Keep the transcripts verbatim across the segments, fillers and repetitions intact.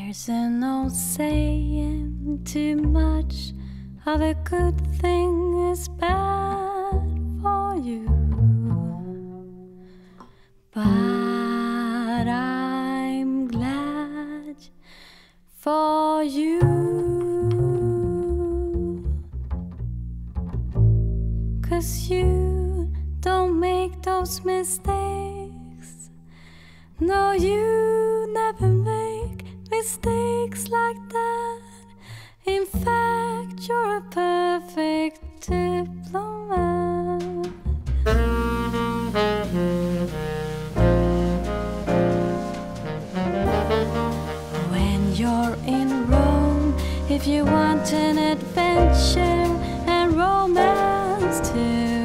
There's an old saying, too much of a good thing is bad for you. But I'm glad for you, 'cause you don't make those mistakes. No, you never make mistakes like that. In fact, you're a perfect diplomat. When you're in Rome, if you want an adventure and romance too,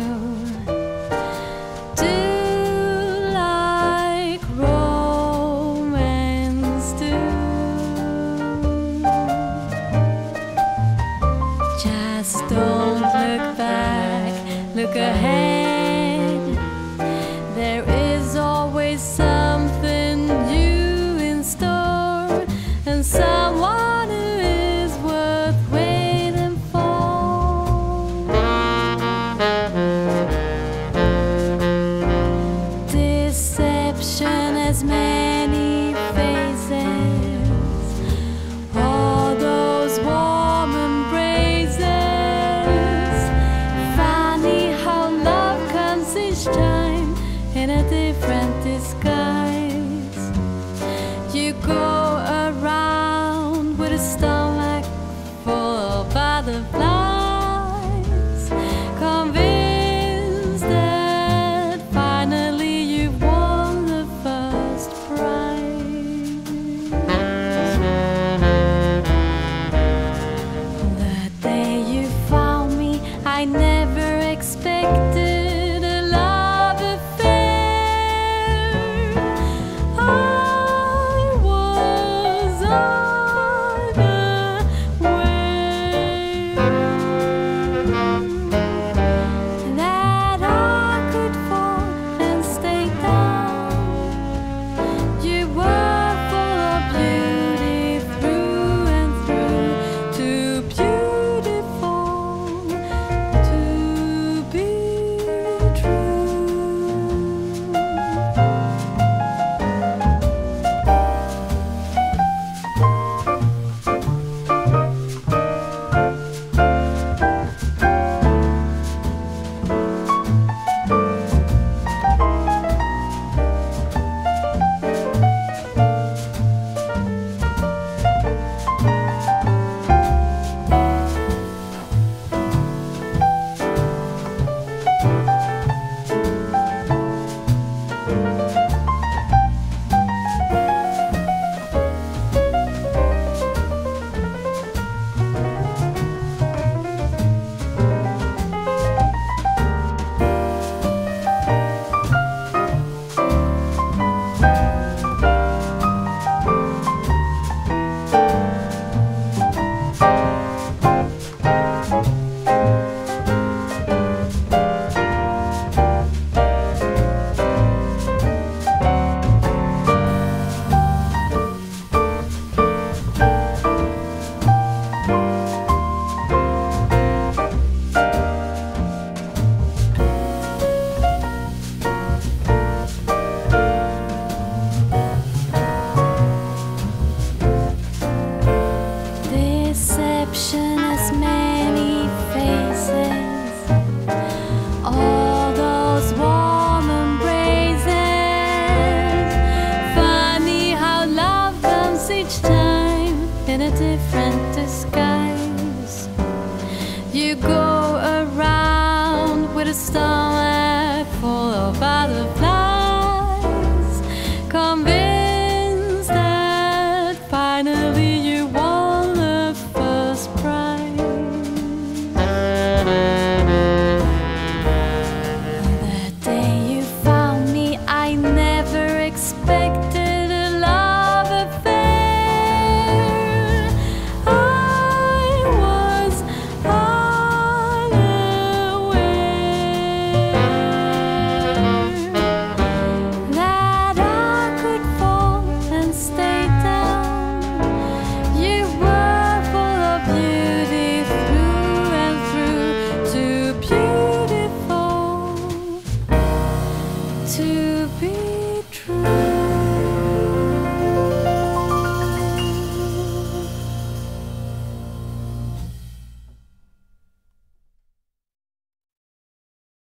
don't look back, look ahead. There is always something new in store, and someone who is worth waiting for. Deception has many faces, all those warm embraces. Time in a different disguise. You go around with a stomach full of butterflies, convinced that finally you've won the first prize. The day you found me, I never expected Deception has many faces, all those warm embraces. Funny how love comes each time in a different disguise. You go around with a stomach full of butterflies, convinced that finally you won the first prize. The day you found me, I never expected a love affair. I was unaware. to be true.